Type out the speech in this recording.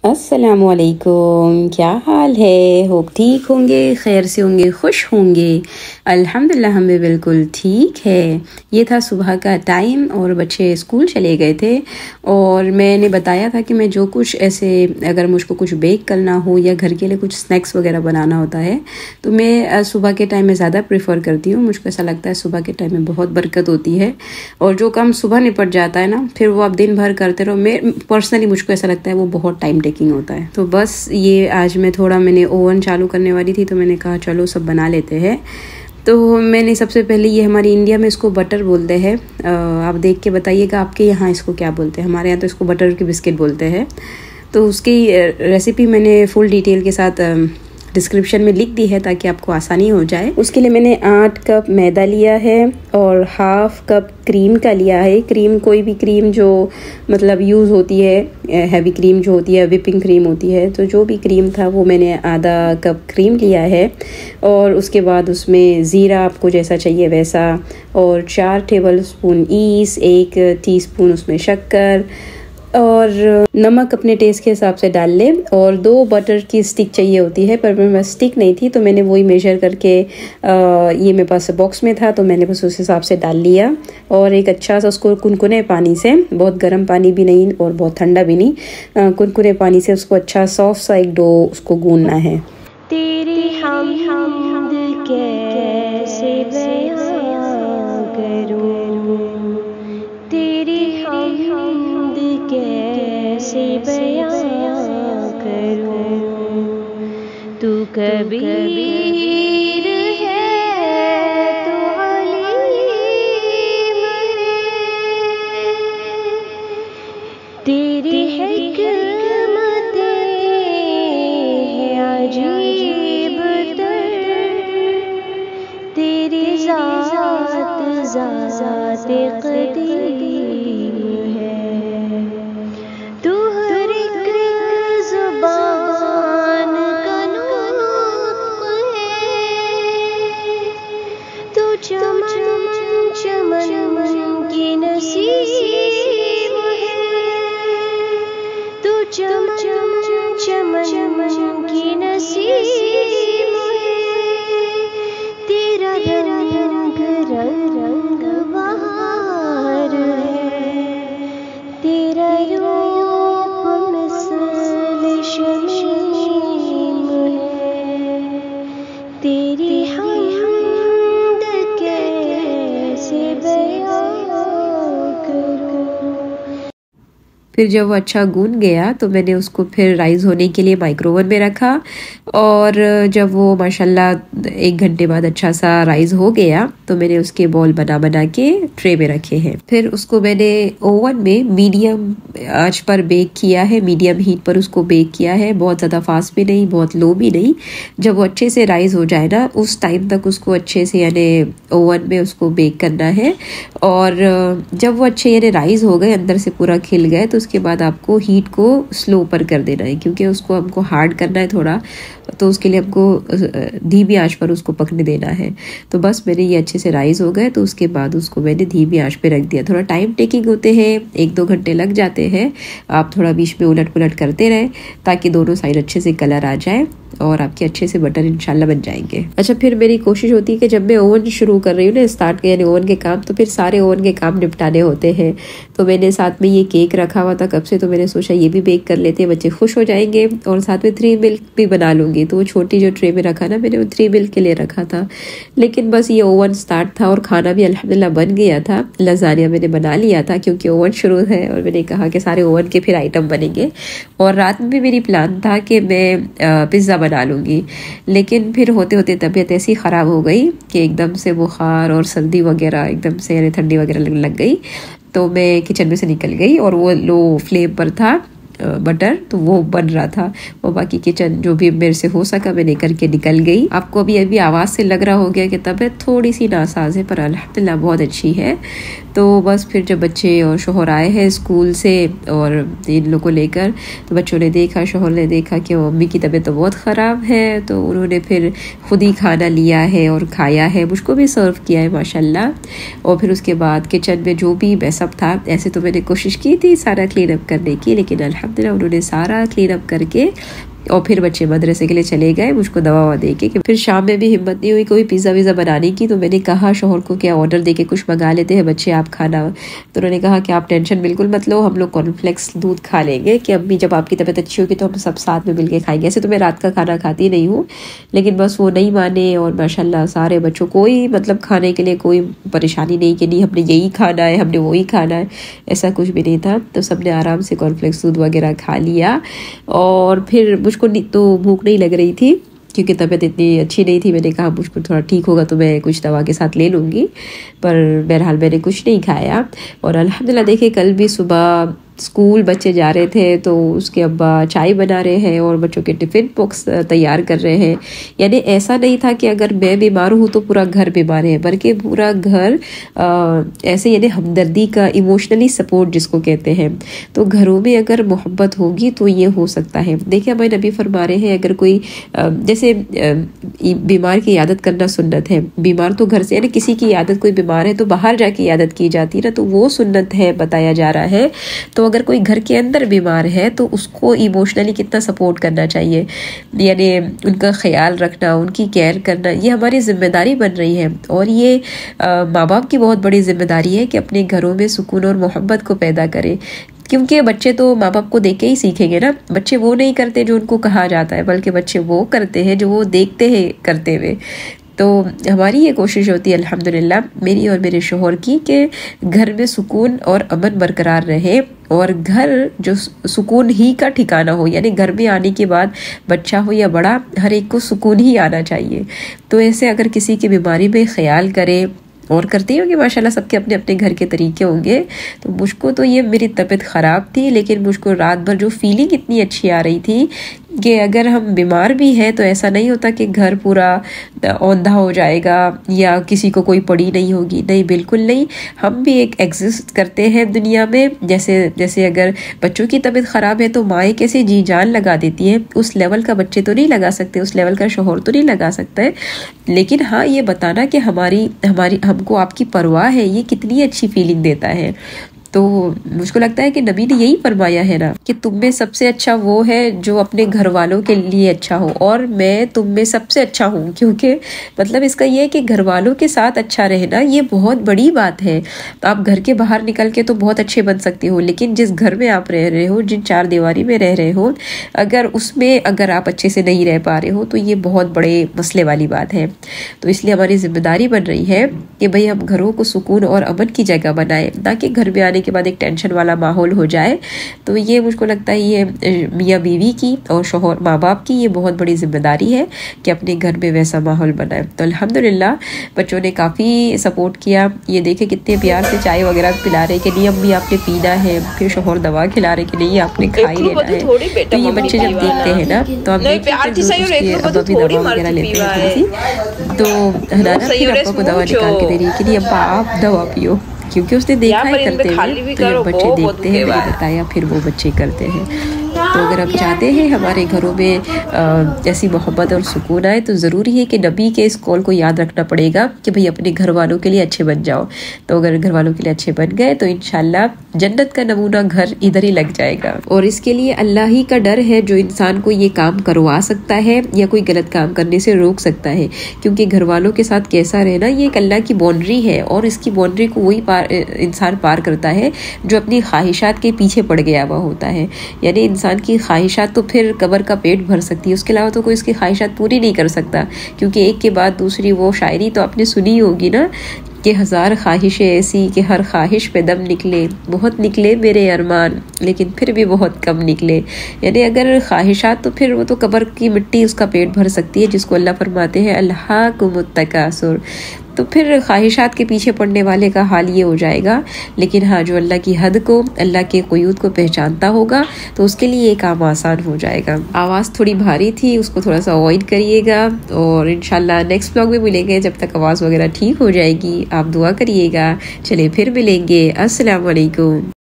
अस्सलामुअलैकुम, क्या हाल है। होप ठीक होंगे, खैर से होंगे, खुश होंगे। अल्हम्दुलिल्लाह हम भी बिल्कुल ठीक है। ये था सुबह का टाइम और बच्चे स्कूल चले गए थे और मैंने बताया था कि मैं जो कुछ ऐसे अगर मुझको कुछ बेक करना हो या घर के लिए कुछ स्नैक्स वगैरह बनाना होता है तो मैं सुबह के टाइम में ज़्यादा प्रेफर करती हूँ। मुझको ऐसा लगता है सुबह के टाइम में बहुत बरकत होती है और जो काम सुबह निपट जाता है ना फिर वो आप दिन भर करते रहो। मैं पर्सनली मुझको ऐसा लगता है वो बहुत टाइम टेकिंग होता है। तो बस ये आज मैंने ओवन चालू करने वाली थी तो मैंने कहा चलो सब बना लेते हैं। तो मैंने सबसे पहले ये हमारी इंडिया में इसको बटर बोलते हैं, आप देख के बताइएगा आपके यहाँ इसको क्या बोलते हैं। हमारे यहाँ तो इसको बटर के बिस्किट बोलते हैं। तो उसकी रेसिपी मैंने फुल डिटेल के साथ डिस्क्रिप्शन में लिख दी है ताकि आपको आसानी हो जाए। उसके लिए मैंने 8 कप मैदा लिया है और हाफ कप क्रीम का लिया है। क्रीम कोई भी क्रीम जो मतलब यूज़ होती है, हैवी क्रीम जो होती है, विपिंग क्रीम होती है, तो जो भी क्रीम था वो मैंने आधा कप क्रीम लिया है। और उसके बाद उसमें ज़ीरा आपको जैसा चाहिए वैसा, और 4 टेबलस्पून ईस्ट, 1 टीस्पून उसमें शक्कर और नमक अपने टेस्ट के हिसाब से डाल लें। और 2 बटर की स्टिक चाहिए होती है, पर मेरे पास स्टिक नहीं थी तो मैंने वही मेजर करके ये मेरे पास बॉक्स में था तो मैंने बस उस हिसाब से डाल लिया। और एक अच्छा सा उसको कुनकुने पानी से, बहुत गर्म पानी भी नहीं और बहुत ठंडा भी नहीं, कुनकुने पानी से उसको अच्छा सॉफ्ट सा एक डो उसको गूंदना है। तेरी हमद कैसे बयां करूं, तेरी हमद कैसे बयां करूं, तू कबीर है तू अलीम है, तेरी हिकमतें हैं अजीब तेरी ज़ात क़दीम है, तू हर एक ज़ुबान का नूत्क़ है, तू चमन चमन की नसीम है, तू चमन चमन की नसीम है, तेरा रंग रंग बहार है, तेरा रूप मिसल शमीम है, तेरी हमद कैसे बयां करूं। फिर जब वो अच्छा गूंद गया तो मैंने उसको फिर राइस होने के लिए माइक्रोवेव में रखा और जब वो माशाल्लाह 1 घंटे बाद अच्छा सा राइस हो गया तो मैंने उसके बॉल बना बना के ट्रे में रखे हैं। फिर उसको मैंने ओवन में मीडियम आंच पर बेक किया है, मीडियम हीट पर उसको बेक किया है, बहुत ज़्यादा फास्ट भी नहीं, बहुत लो भी नहीं। जब वो अच्छे से राइस हो जाए ना उस टाइम तक उसको अच्छे से यानी ओवन में उसको बेक करना है। और जब वो अच्छे यानी राइस हो गए, अंदर से पूरा खिल गए, तो उसके बाद आपको हीट को स्लो पर कर देना है क्योंकि उसको हमको हार्ड करना है थोड़ा, तो उसके लिए हमको धीमी आंच पर उसको पकने देना है। तो बस मेरे ये अच्छे से राइस हो गए तो उसके बाद उसको मैंने धीमी आंच पे रख दिया। थोड़ा टाइम टेकिंग होते हैं, 1-2 घंटे लग जाते हैं। आप थोड़ा बीच में उलट पुलट करते रहें ताकि दोनों साइड अच्छे से कलर आ जाए और आपके अच्छे से बटर इंशाल्लाह बन जाएंगे। अच्छा, फिर मेरी कोशिश होती है कि जब मैं ओवन शुरू कर रही हूँ ना, स्टार्ट यानी ओवन के काम, तो फिर सारे ओवन के काम निपटाने होते हैं। तो मैंने साथ में ये केक रखा हुआ था कब से, तो मैंने सोचा ये भी बेक कर लेते हैं, बच्चे खुश हो जाएंगे। और साथ में 3 मिल्क भी बना लूँगी। तो वो छोटी जो ट्रे में रखा ना मैंने, वो 3 मिल्क के लिए रखा था। लेकिन बस ये ओवन स्टार्ट था और खाना भी अल्हम्दुलिल्लाह बन गया था। लज़ानिया मैंने बना लिया था क्योंकि ओवन शुरू है और मैंने कहा कि सारे ओवन के फिर आइटम बनेंगे। और रात में भी मेरी प्लान था कि मैं पिज़्ज़ा बना लूँगी, लेकिन फिर होते होते तबीयत ऐसी ख़राब हो गई कि एकदम से बुखार और सर्दी वगैरह एकदम से यानी ठंडी वगैरह लग गई। तो मैं किचन में से निकल गई और वो लो फ्लेम पर था बटर, तो वो बन रहा था। वो बाकी किचन जो भी मेरे से हो सका मैंने करके निकल गई। आपको अभी आवाज़ से लग रहा हो गया कि तबीयत थोड़ी सी नासाज है, पर अल्हम्दुलिल्लाह बहुत अच्छी है। तो बस फिर जब बच्चे और शोहर आए हैं स्कूल से और इन लोग को लेकर, तो बच्चों ने देखा, शोहर ने देखा कि मम्मी की तबीयत तो बहुत ख़राब है, तो उन्होंने फिर खुद ही खाना लिया है और खाया है, मुझको भी सर्व किया है माशाल्लाह। और फिर उसके बाद किचन में जो भी मैसअप था, ऐसे तो मैंने कोशिश की थी सारा क्लीन अप करने की, लेकिन अल्हम्दुलिल्लाह उन्होंने सारा क्लीन अप करके और फिर बच्चे मदरसे के लिए चले गए, मुझको दवा ववा दे के। फिर शाम में भी हिम्मत नहीं हुई कोई पिज़्ज़ा विज़ा बनाने की, तो मैंने कहा शोहर को क्या ऑर्डर दे के कुछ मंगा लेते हैं बच्चे, आप खाना। तो उन्होंने कहा कि आप टेंशन बिल्कुल मत लो, हम लोग कॉर्नफ्लेक्स दूध खा लेंगे, कि अम्मी जब आपकी तबीयत अच्छी होगी तो हम सब साथ में मिल के खाएंगे। ऐसे तो मैं रात का खाना खाती नहीं हूँ, लेकिन बस वो नहीं माने। और माशाल्लाह सारे बच्चों कोई मतलब खाने के लिए कोई परेशानी नहीं कि नहीं हमने यही खाना है, हमने वही खाना है, ऐसा कुछ भी नहीं था। तो सबने आराम से कॉर्नफ्लेक्स दूध वगैरह खा लिया। और फिर मुझको तो भूख नहीं लग रही थी क्योंकि तबीयत इतनी अच्छी नहीं थी। मैंने कहा मुझको थोड़ा ठीक होगा तो मैं कुछ दवा के साथ ले लूँगी, पर बहरहाल मैंने कुछ नहीं खाया। और अल्हम्दुलिल्लाह देखिए कल भी सुबह स्कूल बच्चे जा रहे थे तो उसके अब्बा चाय बना रहे हैं और बच्चों के टिफ़िन बॉक्स तैयार कर रहे हैं। यानी ऐसा नहीं था कि अगर मैं बीमार हूँ तो पूरा घर बीमार है, बल्कि पूरा घर ऐसे यानी हमदर्दी का इमोशनली सपोर्ट जिसको कहते हैं। तो घरों में अगर मोहब्बत होगी तो ये हो सकता है। देखिए हमारे नबी फरमा रहे हैं अगर कोई जैसे बीमार की इयादत करना सुन्नत है, बीमार तो घर से यानी किसी की इयादत कोई बीमार है तो बाहर जाके इयादत की जाती है ना, तो वो सुन्नत है बताया जा रहा है। तो अगर कोई घर के अंदर बीमार है तो उसको इमोशनली कितना सपोर्ट करना चाहिए, यानी उनका ख्याल रखना, उनकी केयर करना, ये हमारी जिम्मेदारी बन रही है। और ये माँ बाप की बहुत बड़ी जिम्मेदारी है कि अपने घरों में सुकून और मोहब्बत को पैदा करें, क्योंकि बच्चे तो माँ बाप को देख के ही सीखेंगे ना। बच्चे वो नहीं करते जो उनको कहा जाता है, बल्कि बच्चे वो करते हैं जो वो देखते हैं करते हुए। तो हमारी ये कोशिश होती है अल्हम्दुलिल्लाह मेरी और मेरे शोहर की कि घर में सुकून और अमन बरकरार रहे और घर जो सुकून ही का ठिकाना हो, यानी घर में आने के बाद बच्चा हो या बड़ा हर एक को सुकून ही आना चाहिए। तो ऐसे अगर किसी की बीमारी में ख्याल करे और करते होंगे माशाल्लाह, सबके अपने अपने घर के तरीके होंगे। तो मुझको तो ये मेरी तबीयत ख़राब थी, लेकिन मुझको रात भर जो फीलिंग इतनी अच्छी आ रही थी कि अगर हम बीमार भी हैं तो ऐसा नहीं होता कि घर पूरा औंधा हो जाएगा या किसी को कोई पड़ी नहीं होगी, नहीं बिल्कुल नहीं। हम भी एक एग्जिस्ट करते हैं दुनिया में। जैसे अगर बच्चों की तबीयत ख़राब है तो माएँ कैसे जी जान लगा देती हैं, उस लेवल का बच्चे तो नहीं लगा सकते, उस लेवल का शोहर तो नहीं लगा सकता है। लेकिन हाँ ये बताना कि हमारी हमको आपकी परवाह है, ये कितनी अच्छी फीलिंग देता है। तो मुझको लगता है कि नबी ने यही फरमाया है ना कि तुम में सबसे अच्छा वो है जो अपने घर वालों के लिए अच्छा हो, और मैं तुम में सबसे अच्छा हूँ। क्योंकि मतलब इसका ये है कि घर वालों के साथ अच्छा रहना ये बहुत बड़ी बात है। तो आप घर के बाहर निकल के तो बहुत अच्छे बन सकते हो, लेकिन जिस घर में आप रह रहे हो, जिन चार दीवारी में रह रहे हो, अगर उसमें अगर आप अच्छे से नहीं रह पा रहे हो तो ये बहुत बड़े मसले वाली बात है। तो इसलिए हमारी जिम्मेदारी बन रही है कि भाई हम घरों को सुकून और अमन की जगह बनाएं, ताकि घर में आने के बाद एक टेंशन वाला माहौल हो जाए। तो ये मुझको लगता है ये मियाँ बीवी की और शोहर माँ बाप की ये बहुत बड़ी जिम्मेदारी है कि अपने घर में वैसा माहौल बनाए। तो अल्हम्दुलिल्लाह बच्चों ने काफ़ी सपोर्ट किया। ये देखे कितने प्यार से चाय वगैरह पिला रहे कि नहीं अम्मी आपने पीना है, फिर शोहर दवा खिला रहे कि नहीं आपने खाई लेना है। तो ये बच्चे जब देखते हैं ना तो हम अभी दवा वगैरह लेते हैं थोड़ी सी, तो हनाना फिर अब्बा को दवा निकाल के दे रही है कि नहीं अब्बा आप दवा पियो, क्योंकि उसने देखा है करते हुए। तो जब बच्चे देखते हैं मैंने बताया फिर वो बच्चे करते हैं। तो अगर आप चाहते हैं हमारे घरों में ऐसी मोहब्बत और सुकून आए तो ज़रूरी है कि नबी के इस कॉल को याद रखना पड़ेगा कि भाई अपने घर वालों के लिए अच्छे बन जाओ। तो अगर घर वालों के लिए अच्छे बन गए तो इंशाल्लाह जन्नत का नमूना घर इधर ही लग जाएगा। और इसके लिए अल्लाह ही का डर है जो इंसान को ये काम करवा सकता है या कोई गलत काम करने से रोक सकता है। क्योंकि घर वालों के साथ कैसा रहना ये एक अल्लाह की बाउंड्री है, और इसकी बाउंड्री को वही इंसान पार करता है जो अपनी ख्वाहिशात के पीछे पड़ गया हुआ होता है। यानी इंसान की ख्वाहिशात तो फिर कब्र का पेट भर सकती है, उसके अलावा तो कोई इसकी ख्वाहिशात पूरी नहीं कर सकता। क्योंकि एक के बाद दूसरी वो शायरी तो आपने सुनी होगी ना कि 1000 ख्वाहिशें ऐसी कि हर ख्वाहिश पे दम निकले, बहुत निकले मेरे अरमान लेकिन फिर भी बहुत कम निकले। यानी अगर ख्वाहिशात तो फिर वो तो कब्र की मिट्टी उसका पेट भर सकती है, जिसको अल्लाह फरमाते हैं अल्हाकुमुत तकासुर। तो फिर ख्वाहिशात के पीछे पड़ने वाले का हाल ये हो जाएगा। लेकिन हाँ जो अल्लाह की हद को, अल्लाह के क़ुयूद को पहचानता होगा तो उसके लिए ये काम आसान हो जाएगा। आवाज़ थोड़ी भारी थी, उसको थोड़ा सा अवॉइड करिएगा और इंशाल्लाह नेक्स्ट व्लॉग में मिलेंगे। जब तक आवाज़ वगैरह ठीक हो जाएगी आप दुआ करिएगा। चलिए फिर मिलेंगे। अस्सलाम वालेकुम।